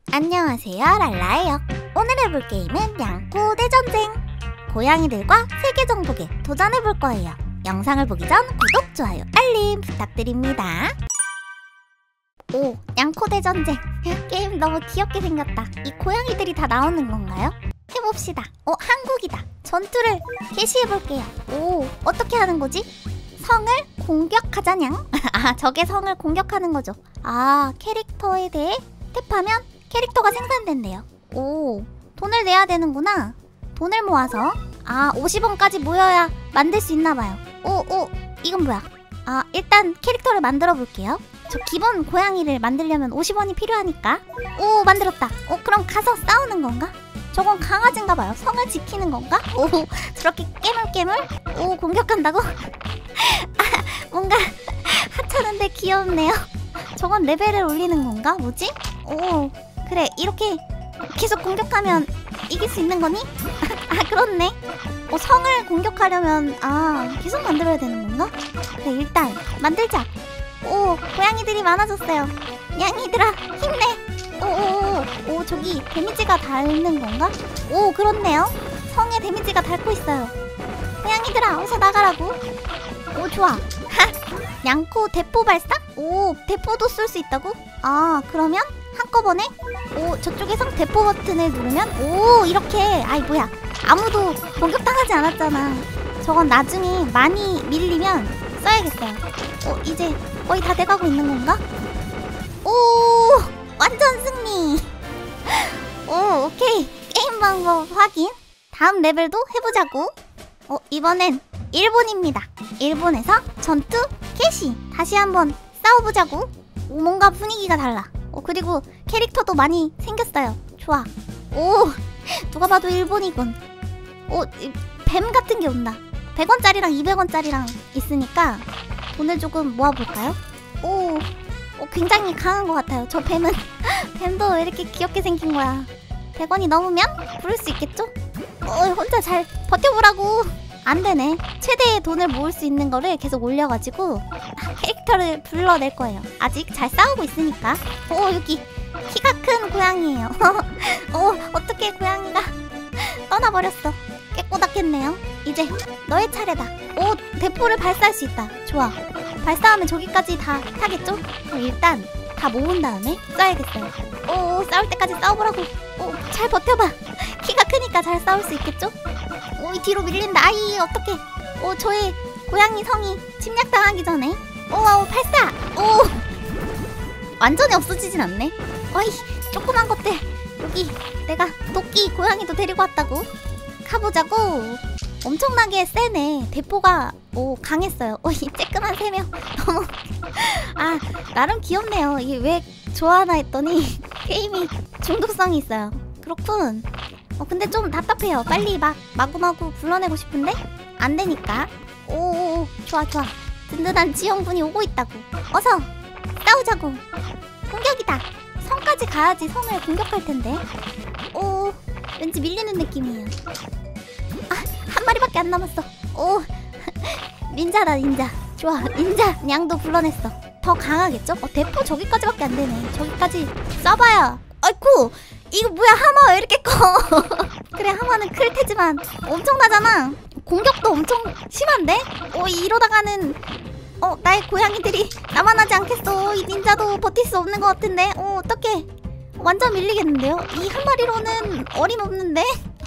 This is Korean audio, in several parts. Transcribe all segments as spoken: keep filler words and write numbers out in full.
안녕하세요, 랄라예요. 오늘 해볼 게임은 냥꼬 대전쟁. 고양이들과 세계 정복에 도전해볼 거예요. 영상을 보기 전 구독, 좋아요, 알림 부탁드립니다. 오, 냥꼬 대전쟁. 게임 너무 귀엽게 생겼다. 이 고양이들이 다 나오는 건가요? 해봅시다. 어, 한국이다. 전투를 개시해볼게요. 오, 어떻게 하는 거지? 성을 공격하자냥? 아, 저게 성을 공격하는 거죠. 아, 캐릭터에 대해 탭하면 캐릭터가 생산된대요. 오, 돈을 내야 되는구나. 돈을 모아서 아, 오십 원까지 모여야 만들 수 있나봐요. 오, 오, 이건 뭐야? 아, 일단 캐릭터를 만들어 볼게요. 저 기본 고양이를 만들려면 오십 원이 필요하니까. 오, 만들었다. 오, 그럼 가서 싸우는 건가? 저건 강아지인가봐요. 성을 지키는 건가? 오, 저렇게 깨물깨물? 오, 공격한다고? 아, 뭔가 하찮은데 귀엽네요. 저건 레벨을 올리는 건가? 뭐지? 오, 그래, 이렇게 계속 공격하면 이길 수 있는 거니? 아, 그렇네. 어, 성을 공격하려면 아, 계속 만들어야 되는 건가? 그래, 일단 만들자. 오, 고양이들이 많아졌어요. 냥이들아, 힘내. 오오오, 오, 저기 데미지가 닳는 건가? 오, 그렇네요. 성에 데미지가 닳고 있어요. 고양이들아, 어서 나가라고. 오, 좋아. 하! 냥꼬 대포 발사? 오, 대포도 쓸 수 있다고? 아, 그러면 한꺼번에 오, 저쪽에 성 대포 버튼을 누르면 오, 이렇게. 아이, 뭐야, 아무도 공격당하지 않았잖아. 저건 나중에 많이 밀리면 써야겠어요. 어, 이제 거의 다 돼가고 있는 건가? 오, 완전 승리. 오, 오케이. 게임 방법 확인. 다음 레벨도 해보자고. 어, 이번엔 일본입니다. 일본에서 전투 개시. 다시 한번 싸워보자고. 오, 뭔가 분위기가 달라. 어, 그리고 캐릭터도 많이 생겼어요. 좋아. 오, 누가 봐도 일본이군. 오, 뱀 같은 게 온다. 백 원짜리랑 이백 원짜리랑 있으니까 돈을 조금 모아볼까요? 오, 오, 굉장히 강한 것 같아요. 저 뱀은 뱀도 왜 이렇게 귀엽게 생긴 거야. 백 원이 넘으면 부를 수 있겠죠? 어, 혼자 잘 버텨보라고. 안 되네. 최대의 돈을 모을 수 있는 거를 계속 올려가지고 캐릭터를 불러낼 거예요. 아직 잘 싸우고 있으니까. 오, 여기 키가 큰 고양이에요. 오, 어떻게 고양이가 떠나버렸어. 깨꼬닥했네요. 이제 너의 차례다. 오, 대포를 발사할 수 있다. 좋아. 발사하면 저기까지 다 타겠죠? 일단 다 모은 다음에 써야겠어요. 오, 싸울 때까지 싸워보라고. 오, 잘 버텨봐. 키가 크니까 잘 싸울 수 있겠죠? 오, 이 뒤로 밀린다. 아이, 어떡해. 오, 저의 고양이 성이 침략당하기 전에. 오, 오, 발사. 오, 완전히 없어지진 않네. 어이, 조그만 것들. 여기 내가 도끼 고양이도 데리고 왔다고. 가보자고. 엄청나게 세네. 대포가 오, 강했어요. 오, 이 쬐끄만 세 명. 너무 아, 나름 귀엽네요. 이게 왜 좋아하나 했더니 게임이 중독성이 있어요. 그렇군. 어, 근데 좀 답답해요. 빨리 막 마구마구 불러내고 싶은데 안 되니까. 오오오, 좋아 좋아. 든든한 지형분이 오고 있다고. 어서 싸우자고. 공격이다. 성까지 가야지 성을 공격할 텐데. 오, 왠지 밀리는 느낌이에요. 아, 한 마리밖에 안 남았어. 오, 닌자다 닌자. 좋아, 닌자 냥도 불러냈어. 더 강하겠죠? 어, 대포 저기까지밖에 안 되네. 저기까지 쏴봐야. 아이쿠, 이거 뭐야, 하마 왜 이렇게 커? 그래, 하마는 클 테지만 엄청나잖아. 공격도 엄청 심한데? 어, 이러다가는 어, 나의 고양이들이 남아나지 않겠어. 이 닌자도 버틸 수 없는 것 같은데. 어, 어떡해. 완전 밀리겠는데요? 이 한 마리로는 어림없는데?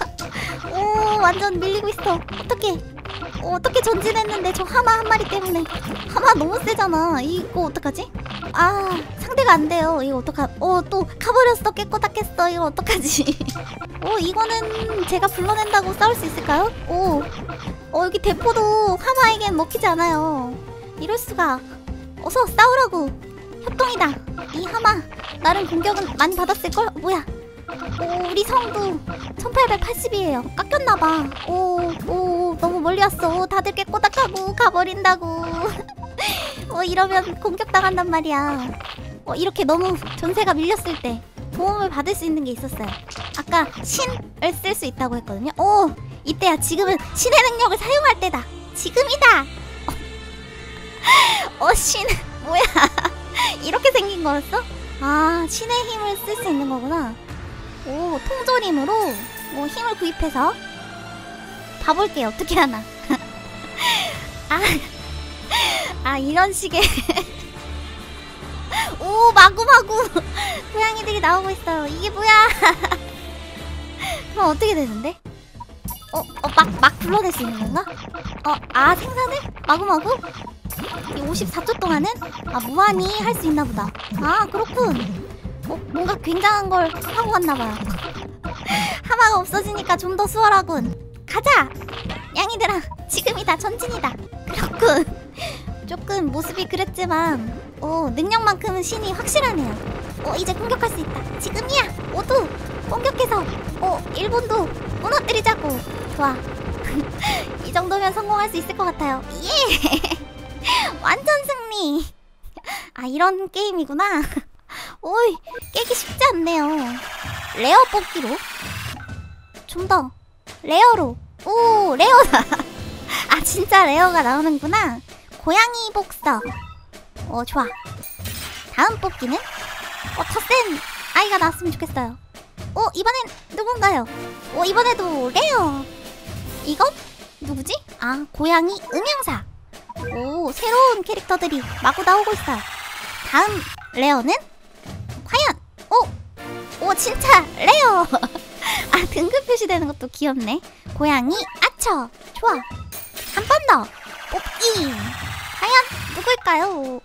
오, 완전 밀리고 있어. 어떡해. 어, 어떻게 전진했는데 저 하마 한 마리 때문에. 하마 너무 세잖아. 이거 어떡하지? 아, 상대가 안 돼요. 이거 어떡하. 어, 또 가버렸어. 깨꼬닥했어. 이거 어떡하지? 오, 이거는 제가 불러낸다고 싸울 수 있을까요? 오, 어, 여기 대포도 하마에겐 먹히지 않아요. 이럴 수가. 어서 싸우라고. 협동이다. 이 하마 나름 공격은 많이 받았을걸? 뭐야. 오, 우리 성도 천팔백팔십이에요 깎였나봐. 오, 오, 너무 멀리 왔어. 오, 다들 깨꼬닥하고 가버린다고. 어, 이러면 공격당한단 말이야. 어, 이렇게 너무 전세가 밀렸을 때 도움을 받을 수 있는 게 있었어요. 아까 신을 쓸 수 있다고 했거든요. 오, 이때야. 지금은 신의 능력을 사용할 때다. 지금이다. 어, 신 뭐야. 이렇게 생긴 거였어? 아, 신의 힘을 쓸 수 있는 거구나. 오, 통조림으로 뭐 힘을 구입해서 봐볼게요. 어떻게 하나. 아, 아 이런 식의 오, 마구마구 고양이들이 나오고 있어요. 이게 뭐야? 그럼 어떻게 되는데? 어, 어, 막, 막 불러낼 수 있는 건가? 어, 아, 생산을? 마구마구? 이 오십사 초 동안은? 아, 무한히 할 수 있나 보다. 아, 그렇군. 어, 뭔가 굉장한 걸 하고 갔나봐요. 하마가 없어지니까 좀 더 수월하군. 가자! 양이들아, 지금이다, 전진이다. 그렇군. 조금 모습이 그랬지만 오, 능력만큼은 신이 확실하네요. 어, 이제 공격할 수 있다. 지금이야! 모두 공격해서 어, 일본도 무너뜨리자고. 좋아. 이 정도면 성공할 수 있을 것 같아요. 예! 완전 승리! 아, 이런 게임이구나. 오이, 깨기 쉽지 않네요. 레어 뽑기로 좀 더 레어로. 오, 레어다. 아, 진짜 레어가 나오는구나. 고양이 복서. 어, 좋아. 다음 뽑기는 어, 더 센 아이가 나왔으면 좋겠어요. 어, 이번엔 누군가요? 어, 이번에도 레어. 이건 누구지? 아, 고양이 음향사. 오, 새로운 캐릭터들이 마구 나오고 있어요. 다음 레어는 과연? 오, 오, 진짜 레어. 아, 등급 표시되는 것도 귀엽네. 고양이 아처. 좋아. 한 번 더 뽑기. 과연 누굴까요?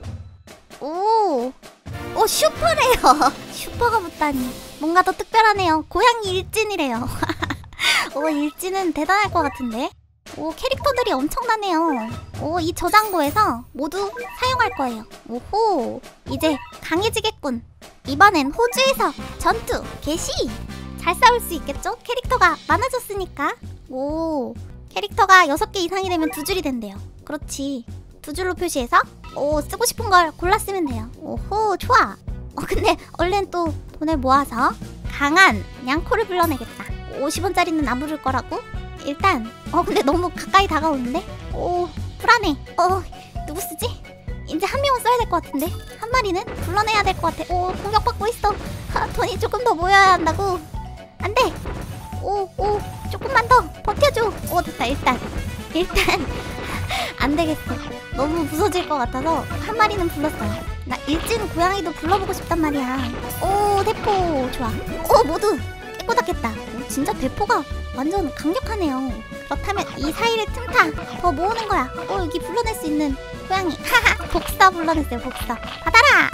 오, 오, 슈퍼래요. 슈퍼가 붙다니 뭔가 더 특별하네요. 고양이 일진이래요. 오, 일진은 대단할 것 같은데. 오, 캐릭터들이 엄청나네요. 오, 이 저장고에서 모두 사용할 거예요. 오호, 이제 강해지겠군. 이번엔 호주에서 전투 개시. 잘 싸울 수 있겠죠? 캐릭터가 많아졌으니까. 오, 캐릭터가 여섯 개 이상이 되면 두 줄이 된대요. 그렇지. 두 줄로 표시해서 오, 쓰고 싶은 걸 골라 쓰면 돼요. 오호, 좋아. 어, 근데 얼른 또 돈을 모아서 강한 냥코를 불러내겠다. 오십 원짜리는 안 부를 거라고? 일단 어, 근데 너무 가까이 다가오는데? 오, 불안해. 어, 누구 쓰지? 이제 한 명은 써야 될 것 같은데? 한 마리는 불러내야 될 것 같아. 오, 공격받고 있어. 아, 돈이 조금 더 모여야 한다고. 안 돼. 오, 오, 조금만 더 버텨줘. 오, 됐다. 일단 일단 안 되겠어. 너무 부서질 것 같아서 한 마리는 불렀어요. 나 일진 고양이도 불러보고 싶단 말이야. 오, 대포. 좋아. 오, 모두 깨꼬닥했다. 오, 진짜 대포가 완전 강력하네요. 그렇다면 이 사이를 틈타 더 모으는 거야. 오, 여기 불러낼 수 있는 고양이. 하하, 복사 불러냈어요. 복사 받아라.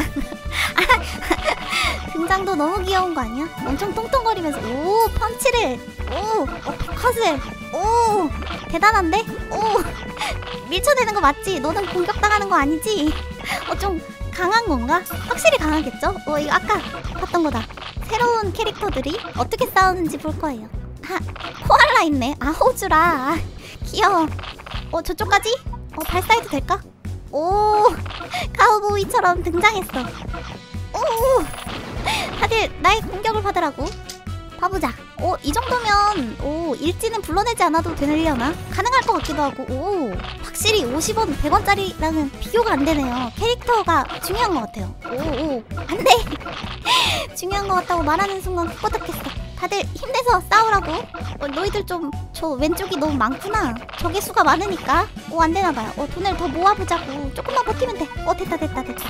등장도 너무 귀여운 거 아니야? 엄청 똥똥거리면서 오, 펀치를. 오, 어, 컷을. 오, 대단한데? 오, 밀쳐내는 거 맞지? 너는 공격당하는 거 아니지? 어, 좀 강한 건가? 확실히 강하겠죠? 어, 이거 아까 봤던 거다. 새로운 캐릭터들이 어떻게 싸우는지 볼 거예요. 아, 코알라 있네. 아, 호주라. 아, 귀여워. 어, 저쪽까지? 어, 발사해도 될까? 오, 카우보이처럼 등장했어. 오, 다들 나의 공격을 받으라고. 봐보자. 오, 이 정도면 오, 일진은 불러내지 않아도 되려나? 가능할 것 같기도 하고. 오, 확실히 오십 원, 백 원짜리랑은 비교가 안 되네요. 캐릭터가 중요한 것 같아요. 오, 오, 안 돼. 중요한 것 같다고 말하는 순간 끄덕했어. 다들 힘내서 싸우라고. 어, 너희들 좀 저 왼쪽이 너무 많구나. 적의 수가 많으니까. 오, 안 되나봐요. 어, 돈을 더 모아보자고. 조금만 버티면 돼. 어, 됐다 됐다 됐다.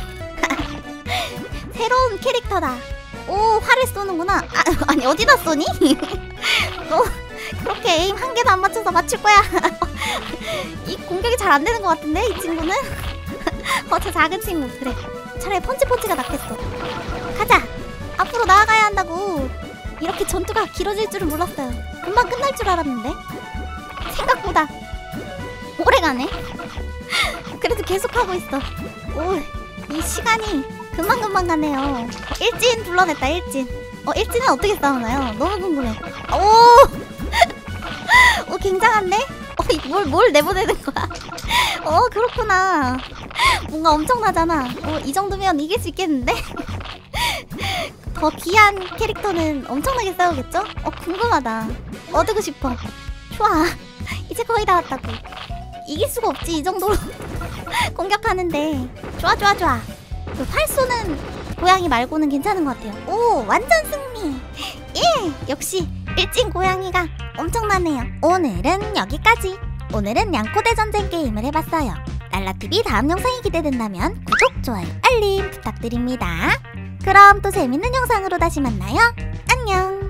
새로운 캐릭터다. 오, 활을 쏘는구나. 아, 아니 어디다 쏘니? 너 그렇게 에임 한 개도 안 맞춰서 맞출 거야. 이 공격이 잘 안 되는 것 같은데 이 친구는? 어, 저 작은 친구. 그래, 차라리 펀치펀치가 낫겠어. 가자. 앞으로 나아가야 한다고. 이렇게 전투가 길어질 줄은 몰랐어요. 금방 끝날 줄 알았는데 생각보다 오래가네. 그래도 계속하고 있어. 오, 이 시간이 금방금방 가네요. 일진 불러냈다. 일진. 어, 일진은 어떻게 싸우나요? 너무 궁금해. 오, 오, 굉장한데? 어, 뭘, 뭘 내보내는 거야? 어, 그렇구나. 뭔가 엄청나잖아. 어, 이 정도면 이길 수 있겠는데? 더 귀한 캐릭터는 엄청나게 싸우겠죠? 어, 궁금하다. 얻고 싶어. 좋아. 이제 거의 다 왔다고. 이길 수가 없지, 이 정도로 공격하는데. 좋아 좋아 좋아. 그 활 쏘는 고양이 말고는 괜찮은 것 같아요. 오, 완전 승리. 예, 역시 일진 고양이가 엄청나네요. 오늘은 여기까지. 오늘은 냥꼬대 전쟁 게임을 해봤어요. 랄라티비 다음 영상이 기대된다면 구독, 좋아요, 알림 부탁드립니다. 그럼 또 재밌는 영상으로 다시 만나요. 안녕.